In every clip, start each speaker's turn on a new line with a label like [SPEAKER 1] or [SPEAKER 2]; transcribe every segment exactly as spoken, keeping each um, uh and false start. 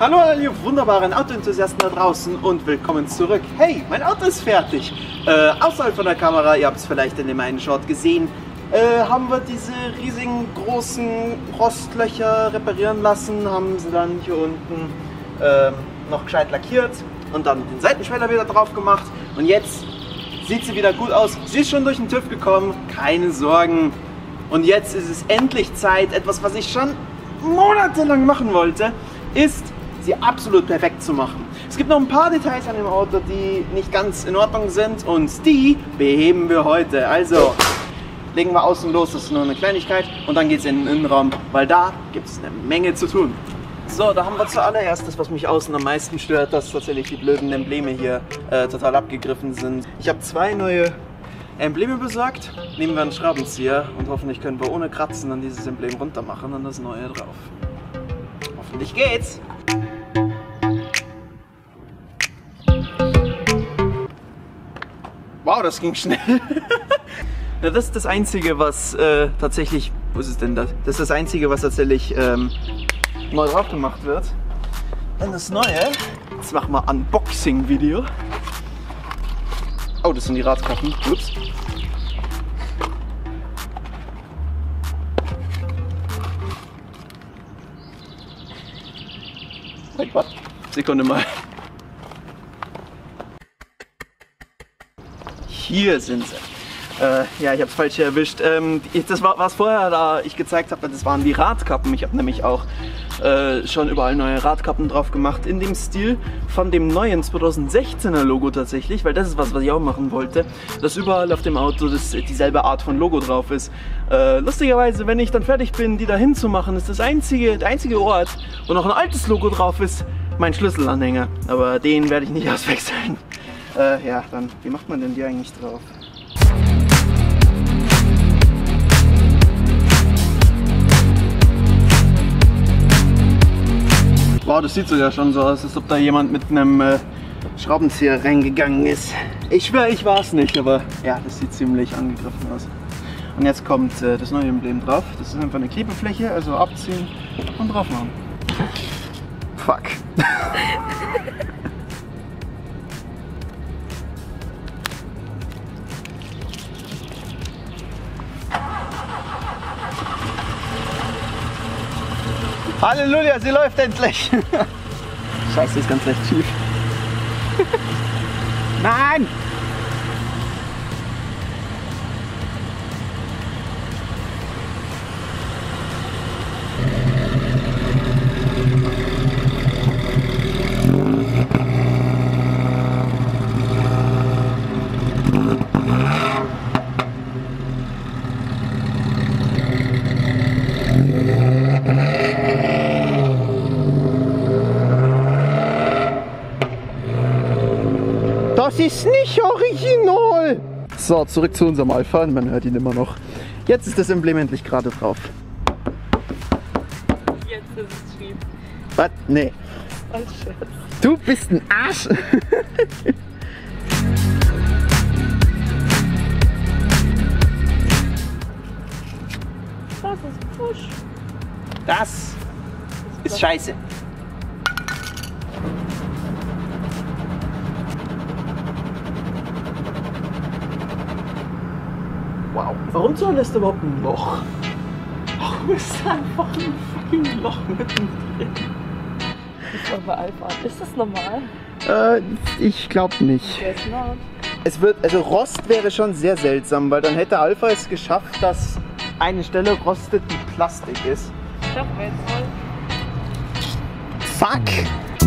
[SPEAKER 1] Hallo ihr wunderbaren Autoenthusiasten da draußen und willkommen zurück. Hey, mein Auto ist fertig. Äh, außerhalb von der Kamera, ihr habt es vielleicht in dem einen Shot gesehen, äh, haben wir diese riesigen großen Rostlöcher reparieren lassen, haben sie dann hier unten äh, noch gescheit lackiert und dann den Seitenschweller wieder drauf gemacht. Und jetzt sieht sie wieder gut aus. Sie ist schon durch den TÜV gekommen, keine Sorgen. Und jetzt ist es endlich Zeit, etwas, was ich schon monatelang machen wollte, ist sie absolut perfekt zu machen. Es gibt noch ein paar Details an dem Auto, die nicht ganz in Ordnung sind und die beheben wir heute. Also legen wir außen los, das ist nur eine Kleinigkeit und dann geht es in den Innenraum, weil da gibt es eine Menge zu tun. So, da haben wir zuallererst das, was mich außen am meisten stört, dass tatsächlich die blöden Embleme hier äh, total abgegriffen sind. Ich habe zwei neue Embleme besorgt, nehmen wir einen Schraubenzieher und hoffentlich können wir ohne Kratzen dann dieses Emblem runter machen und das neue drauf. Hoffentlich geht's! Wow, das ging schnell. Ja, das ist das Einzige, was äh, tatsächlich, wo ist es denn das? Das ist das Einzige, was tatsächlich ähm, neu drauf gemacht wird. Dann das Neue. Jetzt machen wir Unboxing-Video. Oh, das sind die Radkappen. Ups. Wait, warte. Sekunde mal. Hier sind sie. Äh, ja, ich habe es falsch erwischt. Ähm, ich, das war was vorher, da ich gezeigt habe, das waren die Radkappen. Ich habe nämlich auch äh, schon überall neue Radkappen drauf gemacht in dem Stil von dem neuen zweitausendsechzehner Logo tatsächlich, weil das ist was, was ich auch machen wollte, dass überall auf dem Auto das, dieselbe Art von Logo drauf ist. Äh, lustigerweise, wenn ich dann fertig bin, die da hinzumachen, ist das einzige, der einzige Ort, wo noch ein altes Logo drauf ist, mein Schlüsselanhänger. Aber den werde ich nicht auswechseln. Äh, ja, dann, wie macht man denn die eigentlich drauf? Wow, das sieht sogar schon so aus, als ob da jemand mit einem äh, Schraubenzieher reingegangen ist. Ich schwöre, ich war es nicht, aber ja, das sieht ziemlich angegriffen aus. Und jetzt kommt äh, das neue Emblem drauf. Das ist einfach eine Klebefläche, also abziehen und drauf machen. Fuck. Halleluja, sie läuft endlich! Scheiße, ist ganz leicht schief. Nein! Das ist nicht original! So, zurück zu unserem Alpha. Man hört ihn immer noch. Jetzt ist das Emblem endlich gerade drauf.
[SPEAKER 2] Jetzt ist es schief.
[SPEAKER 1] Was? Nee.
[SPEAKER 2] Als Scherz.
[SPEAKER 1] Du bist ein Arsch!
[SPEAKER 2] Das ist Push.
[SPEAKER 1] Das ist scheiße. Wow. Warum zur Hölle ist da überhaupt ein Loch? Warum ist da einfach ein fucking Loch mittendrin?
[SPEAKER 2] Das war bei Alpha. Ist das normal?
[SPEAKER 1] Äh, ich glaube nicht.
[SPEAKER 2] Guess not.
[SPEAKER 1] Es wird, also Rost wäre schon sehr seltsam, weil dann hätte Alpha es geschafft, dass eine Stelle rostet, die Plastik ist.
[SPEAKER 2] Ich hab jetzt voll.
[SPEAKER 1] Fuck!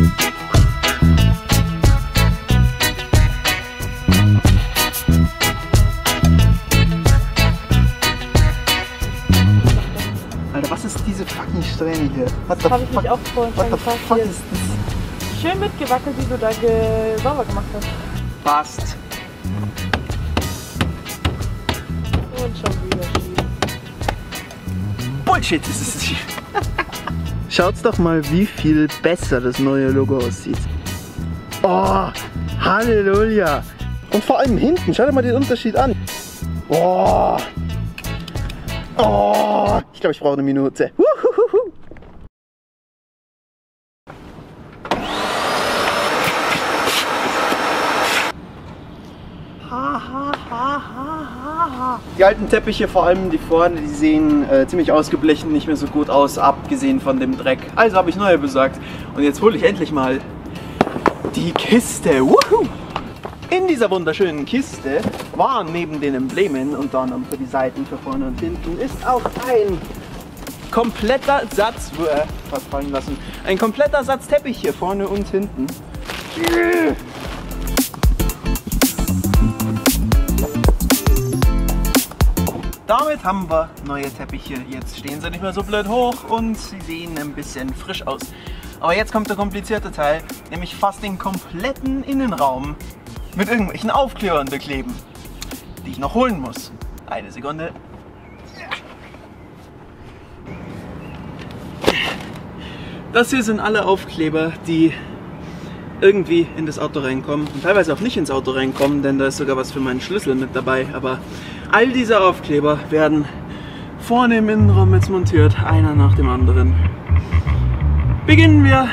[SPEAKER 1] Alter, was ist diese fucking Strähne hier? What
[SPEAKER 2] Das habe ich mich auch vorhin
[SPEAKER 1] What
[SPEAKER 2] schon
[SPEAKER 1] the
[SPEAKER 2] gefragt.
[SPEAKER 1] fuck
[SPEAKER 2] Hier.
[SPEAKER 1] ist das?
[SPEAKER 2] Schön mitgewackelt, wie du da ge sauber gemacht hast.
[SPEAKER 1] Passt.
[SPEAKER 2] Und schon wieder schief.
[SPEAKER 1] Bullshit, das ist schief. Schaut's doch mal, wie viel besser das neue Logo aussieht. Oh, Halleluja. Und vor allem hinten, schau dir mal den Unterschied an. Oh. Oh. Ich glaube, ich brauche eine Minute. Uhuhuhu. Die alten Teppiche, vor allem die vorne, die sehen äh, ziemlich ausgeblichen, nicht mehr so gut aus, abgesehen von dem Dreck. Also habe ich neue besorgt. Und jetzt hole ich endlich mal die Kiste. Wuhu! In dieser wunderschönen Kiste waren neben den Emblemen, unter anderem für die Seiten, für vorne und hinten, ist auch ein kompletter Satz, äh, was fallen lassen, ein kompletter Satz Teppich hier vorne und hinten. Damit haben wir neue Teppiche. Jetzt stehen sie nicht mehr so blöd hoch und sie sehen ein bisschen frisch aus. Aber jetzt kommt der komplizierte Teil, nämlich fast den kompletten Innenraum mit irgendwelchen Aufklebern bekleben, die ich noch holen muss. Eine Sekunde. Das hier sind alle Aufkleber, die irgendwie in das Auto reinkommen und teilweise auch nicht ins Auto reinkommen, denn da ist sogar was für meinen Schlüssel mit dabei. Aber all diese Aufkleber werden vorne im Innenraum jetzt montiert, einer nach dem anderen. Beginnen wir!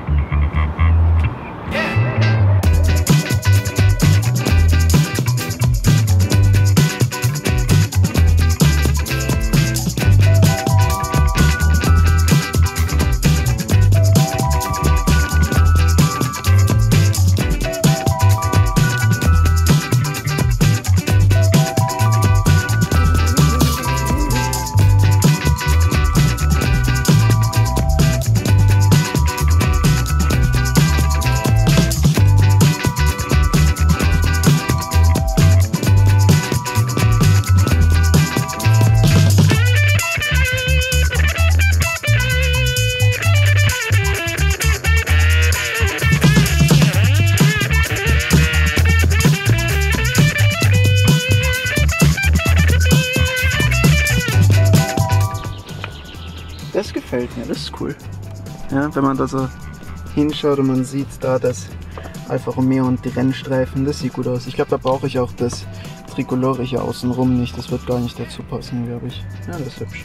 [SPEAKER 1] Das gefällt mir, das ist cool. Ja, wenn man da so hinschaut und man sieht da das Alfa Romeo und die Rennstreifen, das sieht gut aus. Ich glaube, da brauche ich auch das Tricolore hier außenrum nicht, das wird gar nicht dazu passen, glaube ich. Ja, das ist hübsch.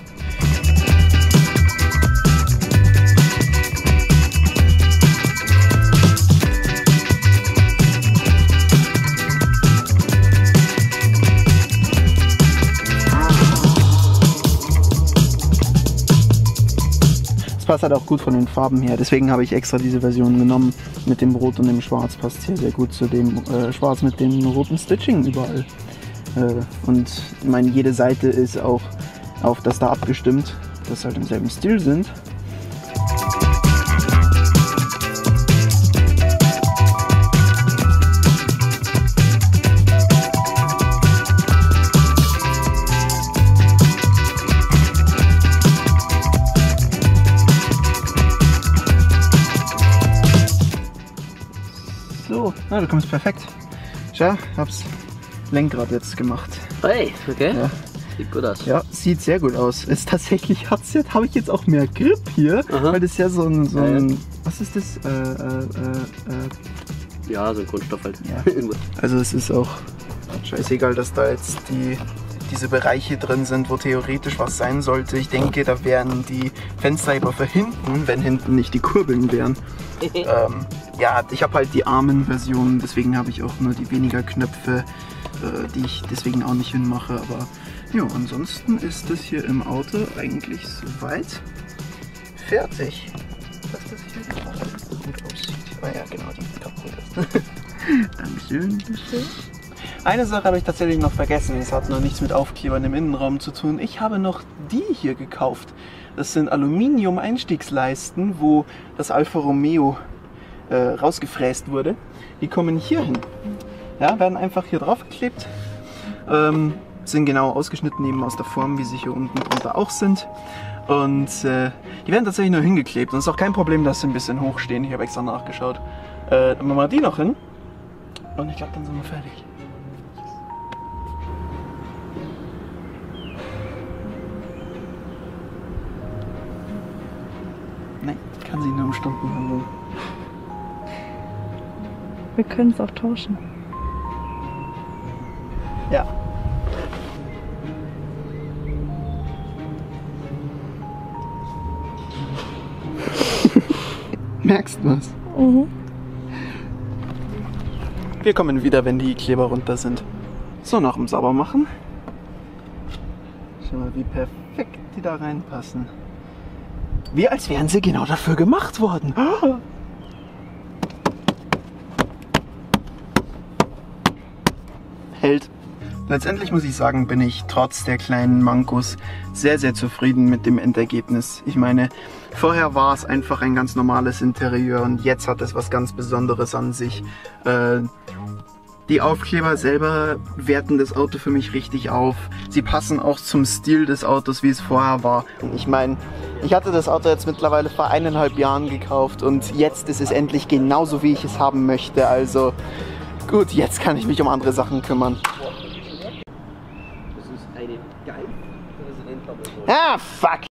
[SPEAKER 1] Das passt halt auch gut von den Farben her, deswegen habe ich extra diese Version genommen. Mit dem Rot und dem Schwarz passt hier sehr gut zu dem äh, Schwarz mit dem roten Stitching überall. Äh, und ich meine, jede Seite ist auch auf das da abgestimmt, dass halt im selben Stil sind. So, na, du kommst perfekt. Schau, hab's Lenkrad jetzt gemacht.
[SPEAKER 3] Hey, okay.
[SPEAKER 1] Ja.
[SPEAKER 3] Sieht gut aus.
[SPEAKER 1] Ja, sieht sehr gut aus. Es tatsächlich hat's jetzt, habe ich jetzt auch mehr Grip hier, aha, weil das ja so ein, so ein ja, ja. was ist das? Äh, äh, äh,
[SPEAKER 3] ja, so ein Kunststoff halt.
[SPEAKER 1] Ja. Also es ist auch scheißegal, dass da jetzt die diese Bereiche drin sind, wo theoretisch was sein sollte. Ich denke, da wären die Fensterheber für hinten, wenn hinten nicht die Kurbeln wären. ähm, ja, ich habe halt die Armen-Version, deswegen habe ich auch nur die weniger Knöpfe, äh, die ich deswegen auch nicht hinmache. Aber ja, ansonsten ist das hier im Auto eigentlich soweit fertig. Dass das hier so gut aussieht. Ah ja, genau, die kaputt ist. Dankeschön, bitte. Eine Sache habe ich tatsächlich noch vergessen, es hat noch nichts mit Aufklebern im Innenraum zu tun. Ich habe noch die hier gekauft. Das sind Aluminium-Einstiegsleisten, wo das Alfa Romeo äh, rausgefräst wurde. Die kommen hier hin. Ja, werden einfach hier drauf geklebt. Ähm, sind genau ausgeschnitten eben aus der Form, wie sie hier unten drunter auch sind. Und äh, die werden tatsächlich nur hingeklebt. Und es ist auch kein Problem, dass sie ein bisschen hoch stehen. Ich habe extra nachgeschaut. Äh, dann machen wir die noch hin. Und ich glaube, dann sind wir fertig. Nein, kann sich nur um Stunden handeln.
[SPEAKER 2] Wir können es auch tauschen.
[SPEAKER 1] Ja. Merkst du was?
[SPEAKER 2] Mhm.
[SPEAKER 1] Wir kommen wieder, wenn die Kleber runter sind. So, nach dem Saubermachen Schau mal, wie perfekt die da reinpassen. Wie als wären sie genau dafür gemacht worden. Hält. Letztendlich muss ich sagen, bin ich trotz der kleinen Mankos sehr, sehr zufrieden mit dem Endergebnis. Ich meine, vorher war es einfach ein ganz normales Interieur und jetzt hat es was ganz Besonderes an sich. Äh, die Aufkleber selber werten das Auto für mich richtig auf. Sie passen auch zum Stil des Autos, wie es vorher war. Ich meine, ich hatte das Auto jetzt mittlerweile vor eineinhalb Jahren gekauft und jetzt ist es endlich genauso, wie ich es haben möchte. Also gut, jetzt kann ich mich um andere Sachen kümmern. Ah, fuck!